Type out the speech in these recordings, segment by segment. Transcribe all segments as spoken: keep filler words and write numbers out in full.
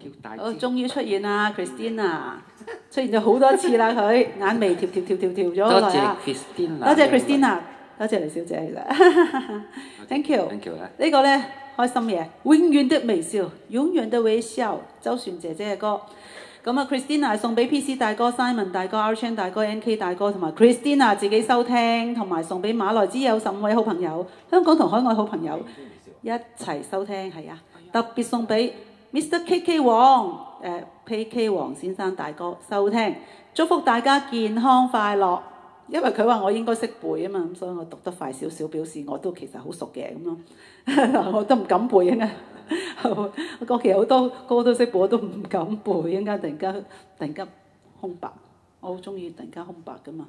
哦，終於出現啦 ，Christina， 出現咗好多次啦，佢眼眉跳跳跳跳跳咗好耐啊！多謝 Christina， 多謝 Christina， 多謝黎小姐其實 ，thank you。呢個咧開心嘢，永遠的微笑，永遠的微笑，周璇姐姐嘅歌。咁啊 ，Christina 送俾 P C 大哥、Simon 大哥、R Chan 大哥、N K 大哥同埋 Christina 自己收聽，同埋送俾馬來之友十五位好朋友，香港同海外好朋友一齊收聽，係啊！特別送俾 Mister K K 王，誒 K K 王先生大哥收聽，祝福大家健康快樂。因為佢話我應該識背啊嘛，咁所以我讀得快少少，表示我都其實好熟嘅咁咯。我都唔敢背啊！我其實好多歌都識背，我都唔敢背。一陣間突然間突然間空白，我好中意突然間空白噶嘛。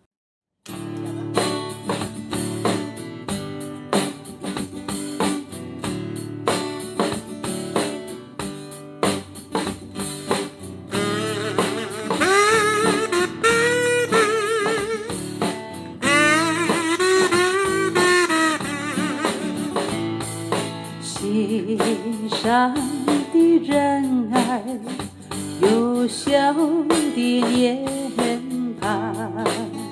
心上的人儿有小的脸庞，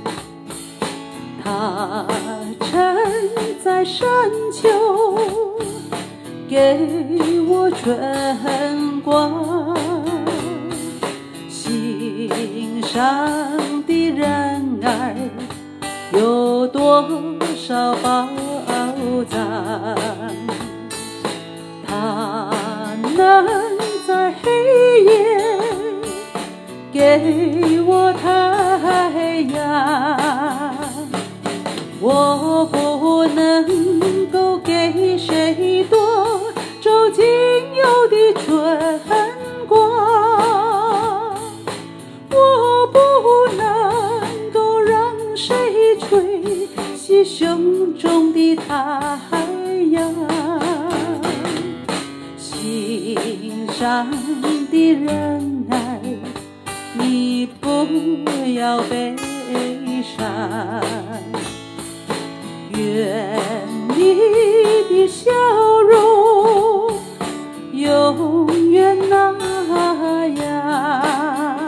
他站在山丘给我春光，心上的人儿有多少宝藏，他能在黑夜给我太阳，我不能够给谁夺走仅有的春光，我不能够让谁吹熄胸中的太阳，心上的人儿，你不要悲伤，愿你的笑容永远那样。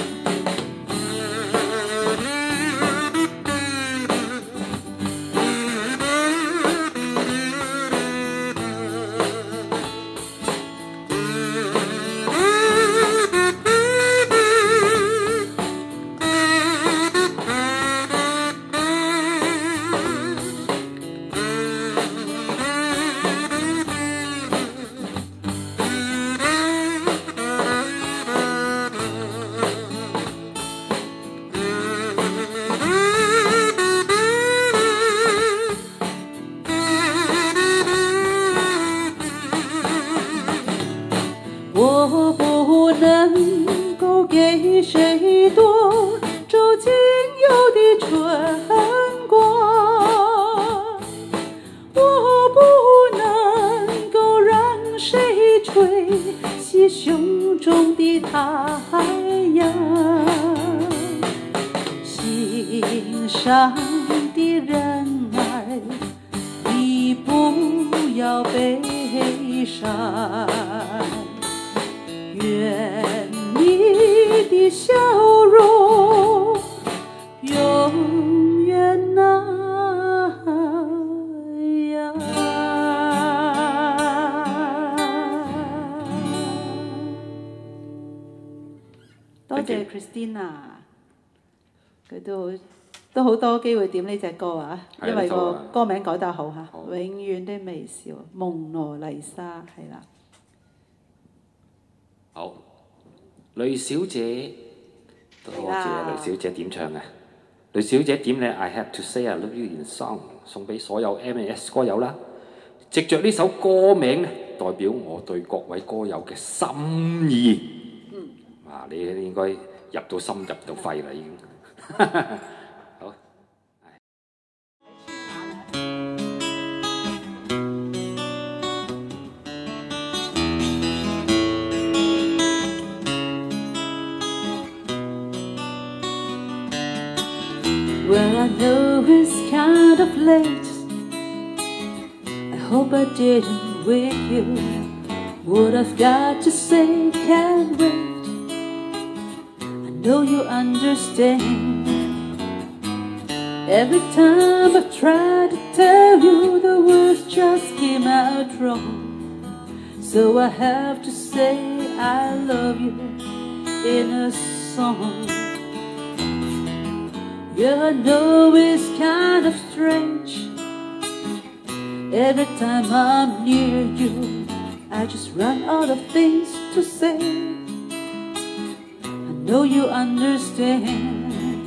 我不能够给谁夺走仅有的春光，我不能够让谁吹熄胸中的太阳，心上的人儿，你不要悲伤，愿你的笑容永远那样。多謝 Christina， 佢都都好多機會點呢隻歌啊，因為個歌名改得好嚇，永遠的微笑，蒙羅麗莎係啦。 好，雷小姐，多謝雷小姐點唱啊！雷小姐點咧 I Have to Say I Love You in Song 送俾所有 M S 歌友啦。藉着呢首歌名咧，代表我對各位歌友嘅心意。嗯，啊，你應該入到心入到肺啦已經。好。 Well, I know it's kind of late. I hope I didn't wake you. What I've got to say can't wait. I know you understand. Every time I've tried to tell you, the words just came out wrong. So I have to say I love you in a song. Yeah, I know it's kind of strange. Every time I'm near you, I just run out of things to say. I know you understand.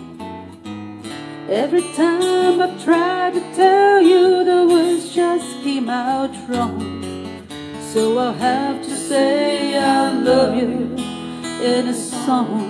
Every time I've tried to tell you, the words just came out wrong. So I'll have to say I love you in a song.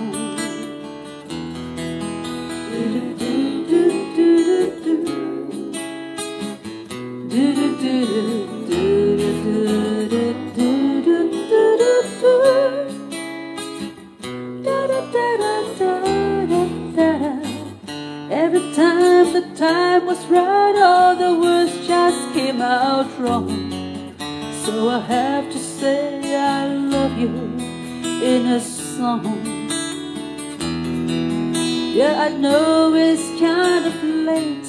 Every time the time was right, all the words just came out wrong. So I have to say I love you in a song. Yeah, I know it's kind of late.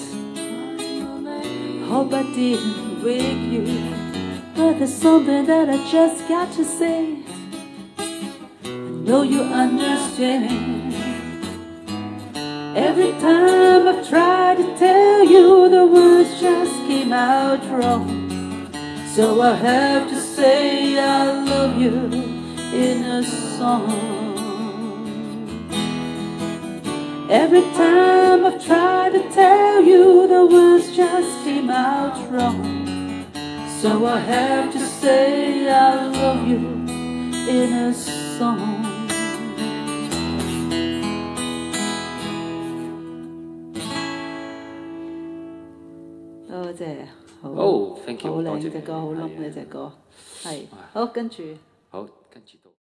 Hope I didn't wake you, but there's something that I just got to say. I know you understand. Every time I've tried to tell you, the words just came out wrong. So I have to say I love you in a song. Every time I've tried to tell you, the words just came out wrong. So I have to say I love you in a song.多謝，好， 哦，thank you， 好靚多謝隻歌，好冧係啊呢隻歌，係，好，跟住。 好，跟住到。